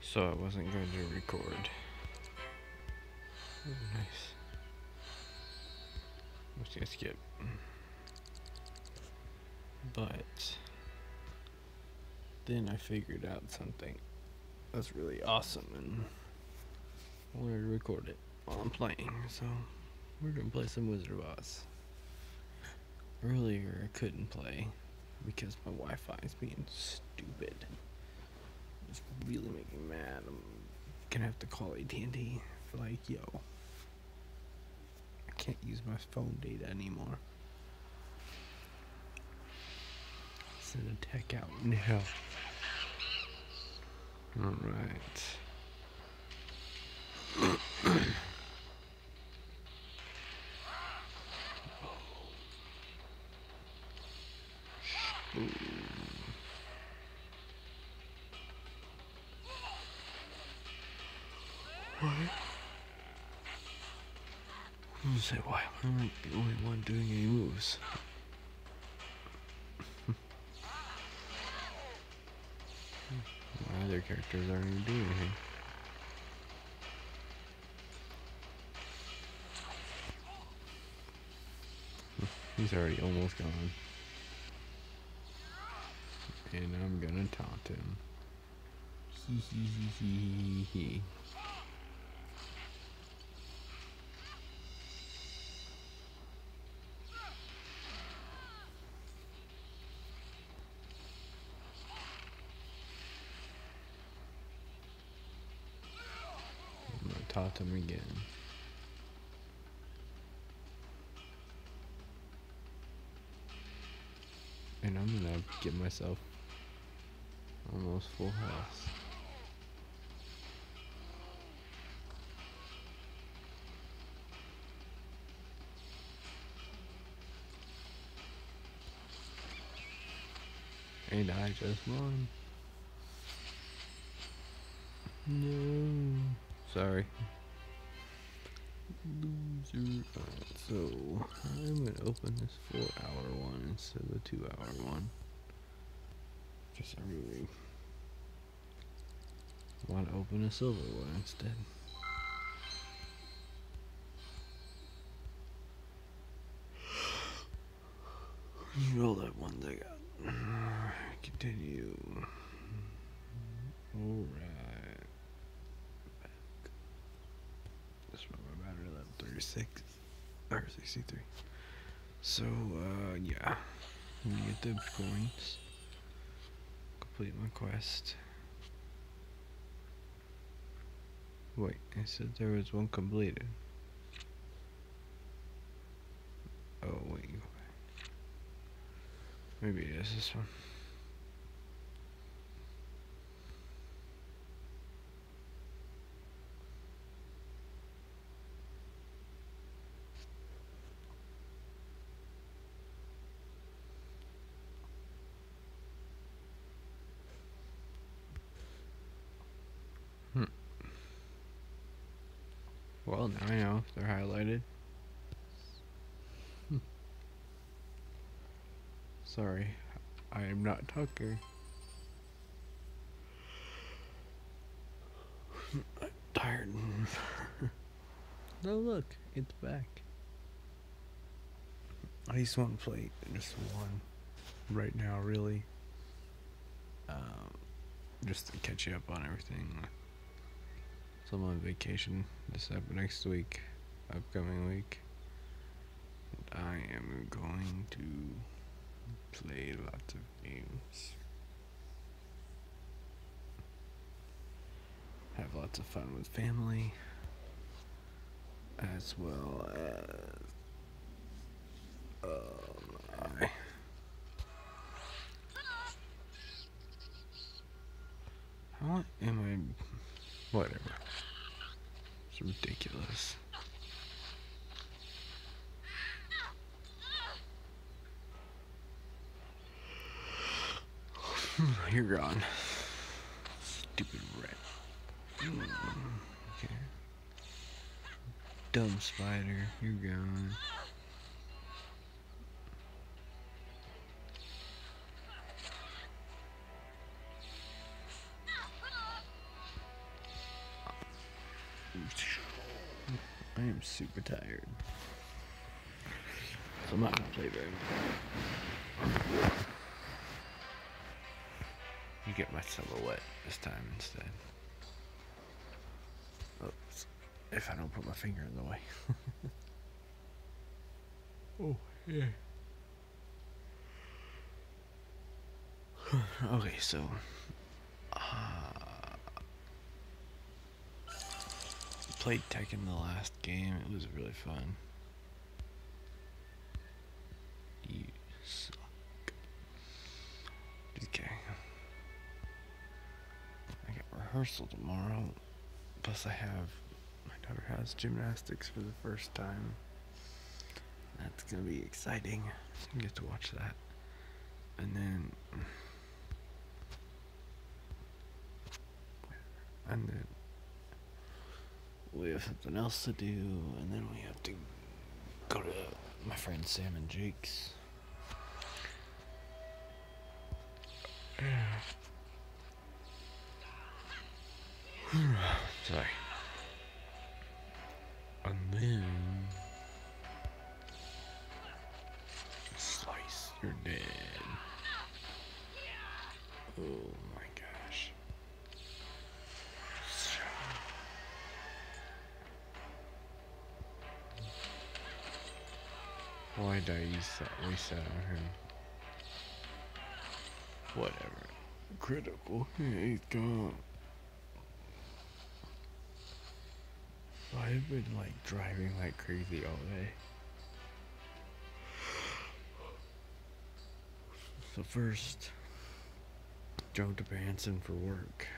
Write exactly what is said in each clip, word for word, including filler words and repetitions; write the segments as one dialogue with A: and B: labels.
A: So I wasn't going to record. Oh, nice. Let's just skip. But then I figured out something that's really awesome and I wanted to record it while I'm playing. So we're gonna play some Wizard of Oz. Earlier I couldn't play because my Wi-Fi is being stupid. It's really making me mad. I'm gonna have to call A T and T for like, yo, I can't use my phone data anymore. Send a tech out now. Alright. What? I'm gonna say, why am I the only one doing any moves? My other characters aren't even doing anything. He's already almost gone. And I'm gonna taunt him. Hee hee hee hee hee hee. I'm gonna taunt him again. And I'm gonna get myself almost full health. And I just won. No. Sorry. Loser. Alright, so I'm gonna open this four hour one instead of the two hour one. Just I really want to open a silver one instead. Roll that ones I got. Continue. Alright. That's why my battery level thirty-six or sixty-three. So uh yeah. Let me get the coins. Complete my quest. Wait, it said there was one completed. Oh wait, go back. Maybe it is this one. Hmm. Well, now I know if they're highlighted. Hmm. Sorry, I am not talking. I'm tired. Oh look, it's back. I just want to play just one right now, really. Um, just to catch you up on everything. So I'm on vacation this up next week, upcoming week. And I am going to play lots of games. Have lots of fun with family, as well as um, I how am I? Whatever. It's ridiculous. You're gone. Stupid rat. Okay. Dumb spider, you're gone. I am super tired. So I'm not gonna play very much. You get my silhouette this time instead. Oops. If I don't put my finger in the way. Oh, yeah. Okay, so uh, played Tekken the last game. It was really fun. You suck. Okay. I got rehearsal tomorrow. Plus, I have my daughter has gymnastics for the first time. That's gonna be exciting. I get to watch that, and then. And then we have something else to do, and then we have to go to my friend Sam and Jake's. Sorry. And then slice, you're dead. Oh my gosh. Why did I use that? Waste that on him. Whatever. Critical. Yeah, he's gone. I've been like driving like crazy all day. So first, drove to Branson for work.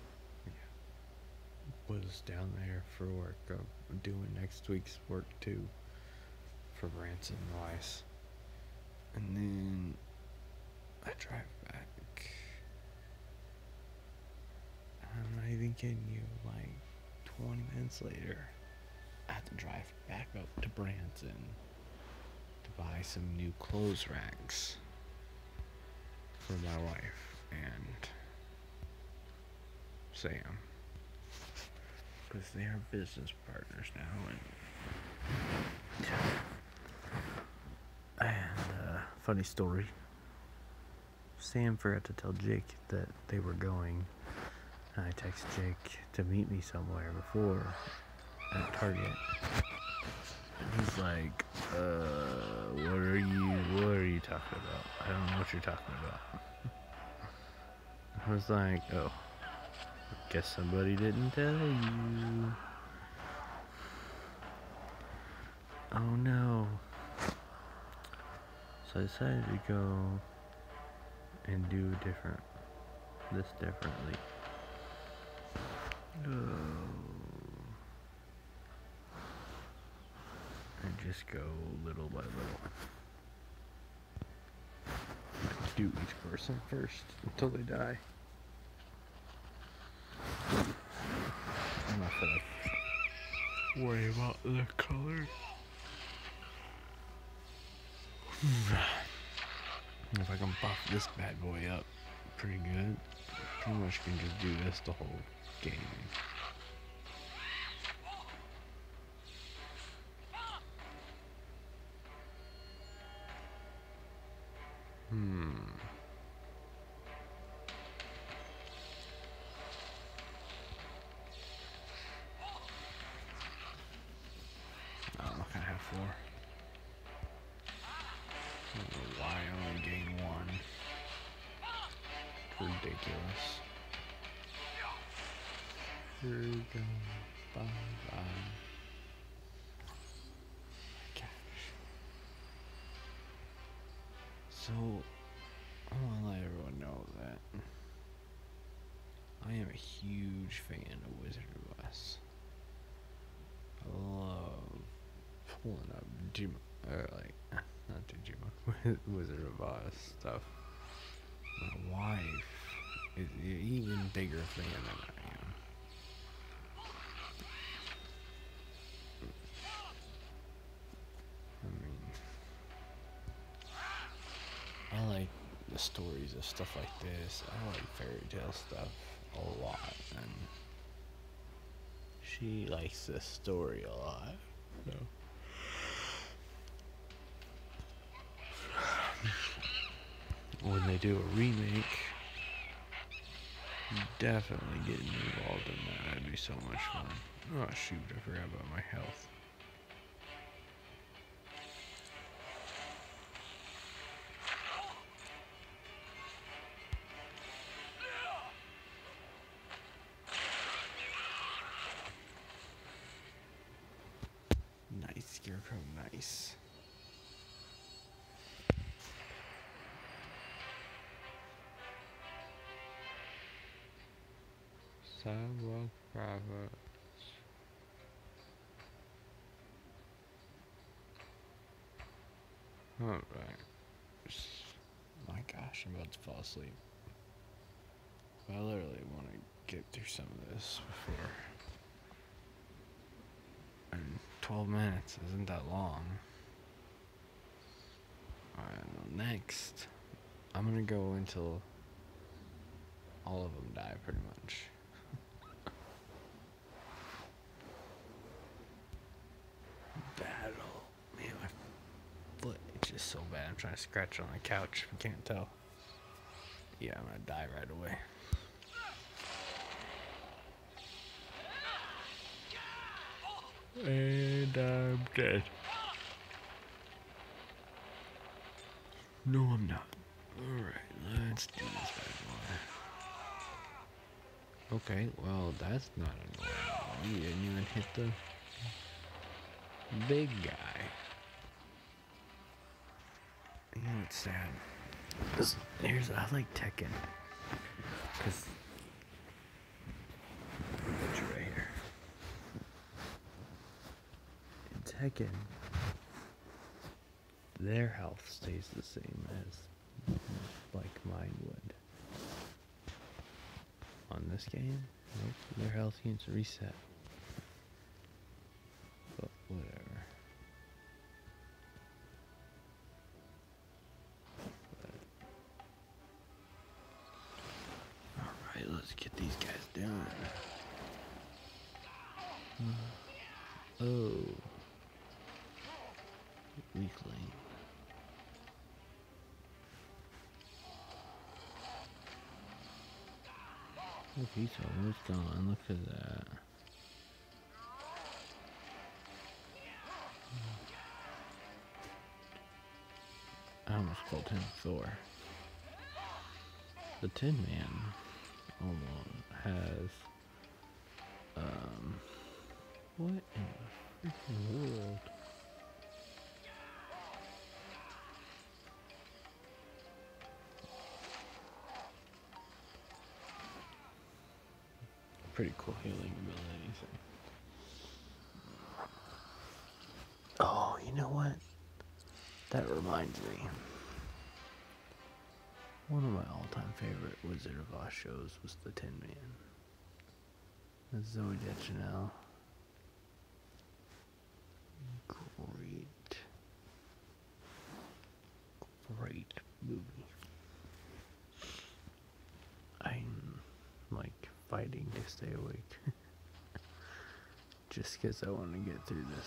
A: Was down there for work. I'm doing next week's work too. For Branson Weiss. And then I drive back. I'm not even kidding you, like twenty minutes later, I have to drive back up to Branson to buy some new clothes racks for my wife and Sam. Because they are business partners now. And, and uh, funny story. Sam forgot to tell Jake that they were going. And I text Jake to meet me somewhere before at Target. And he's like, uh, what are you, what are you talking about? I don't know what you're talking about. I was like, oh, guess somebody didn't tell you. Oh no. So I decided to go and do different, this differently. Oh. And just go little by little. Do each person first until they die. I'm not gonna worry about the color. If I can buff this bad boy up pretty good, pretty much can just do this the whole game. Hmm. I don't know if I have four. I don't know why I only gain one. Ridiculous. Here we go. Bye bye. Gosh. So, I want to let everyone know that I am a huge fan of Wizard of Oz. I love pulling up Jim, or like, not Digimon, Wizard of Oz stuff. My wife is an even bigger fan than I am. I mean, I like the stories of stuff like this. I like fairy tale stuff a lot, and she likes this story a lot. So. When they do a remake, definitely getting involved in that. That'd be so much fun. Oh shoot, I forgot about my health. Nice, Scarecrow, nice. Sidewalk Proverbs. Alright. My gosh, I'm about to fall asleep. I literally want to get through some of this before. And twelve minutes isn't that long. Alright, well, next, I'm gonna go until all of them die, pretty much. Battle. Man, my foot itches so bad. I'm trying to scratch on the couch. If you can't tell. Yeah, I'm gonna die right away. And I'm dead. No, I'm not. Alright, let's do this bad boy. Okay, well, that's not annoying. You didn't even hit the big guy. You know what's sad? This, here's, I like Tekken. Because, I'll put you right here. In Tekken, their health stays the same as like mine would. On this game, nope, their health units reset. But whatever. Alright, let's get these guys done. Uh, oh. Weakling. Look, he's almost gone. Look at that. I almost called him Thor. The Tin Man almost has, um, what in the freaking world? Pretty cool healing abilities. Oh, you know what? That reminds me. One of my all-time favorite Wizard of Oz shows was The Tin Man. That's Zoe Deschanel. Great. Great movie. I'm like fighting to stay awake. Just because I want to get through this.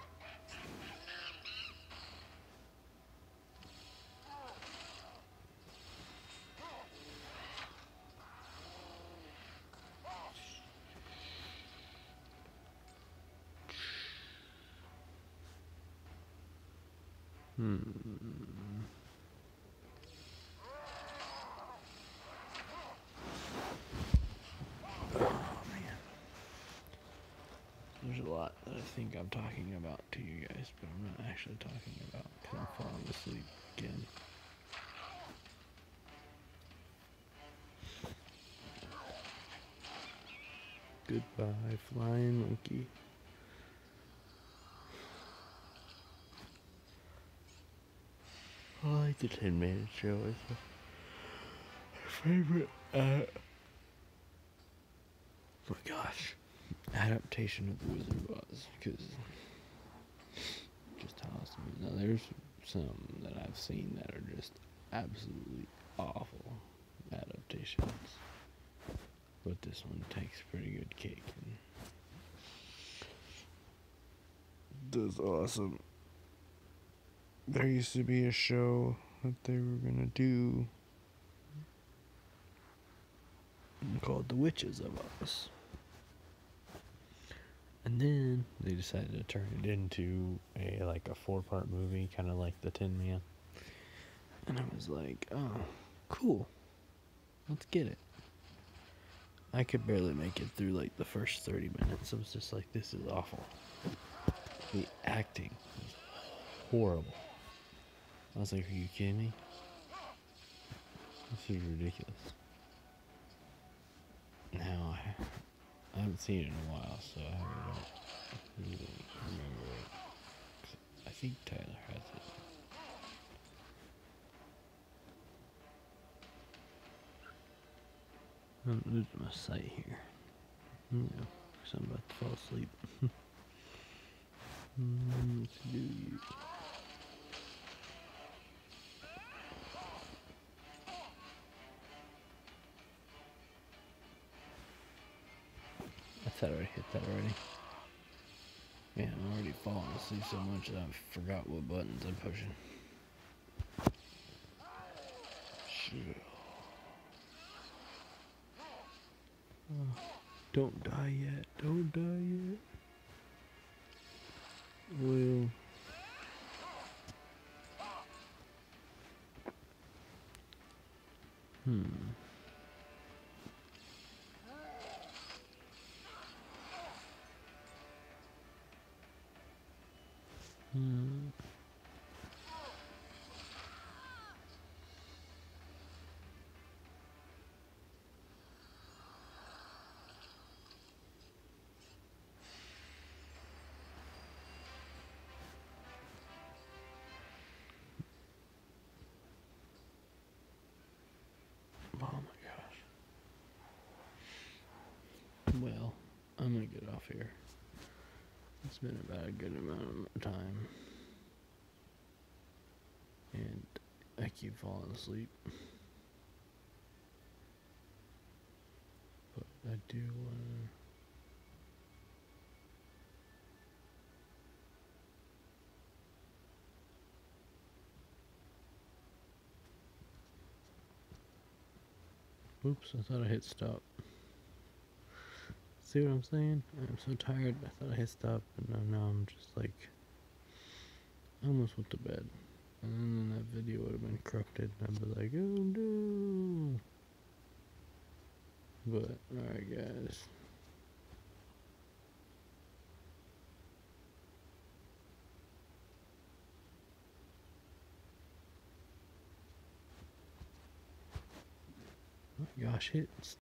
A: Hmm. There's a lot that I think I'm talking about to you guys, but I'm not actually talking about because I'm falling asleep again. Goodbye, flying monkey. I like the Tin Man show. It's my favorite. Uh, oh my gosh. Adaptation of The Wizard of Oz, because just how awesome it is. Now there's some that I've seen that are just absolutely awful adaptations, but this one takes pretty good cake. And That's awesome. There used to be a show that they were gonna do called The Witches of Us. And then they decided to turn it into a like a four part movie, kinda like the Tin Man. And I was like, oh, cool. Let's get it. I could barely make it through like the first thirty minutes. I was just like, this is awful. The acting was horrible. I was like, are you kidding me? This is ridiculous. Now, I, I haven't seen it in a while, so I don't really remember it. I think Tyler has it. I'm losing my sight here. Yeah, because I'm about to fall asleep. mm, let's do you. I thought I already hit that already. Yeah, I'm already falling asleep so much that I forgot what buttons I'm pushing. Shit. Oh, don't die yet. Don't die yet. Well. Hmm. Hmm. Oh my gosh. Well, I'm gonna get off here. It's been about a good amount of time. And I keep falling asleep. But I do wanna... Oops, I thought I hit stop. See what I'm saying? I'm so tired. I thought I hit stop, and now I'm just like, I almost went to bed. And then that video would have been corrupted, and I'd be like, oh no. But, alright guys. Oh my gosh, hit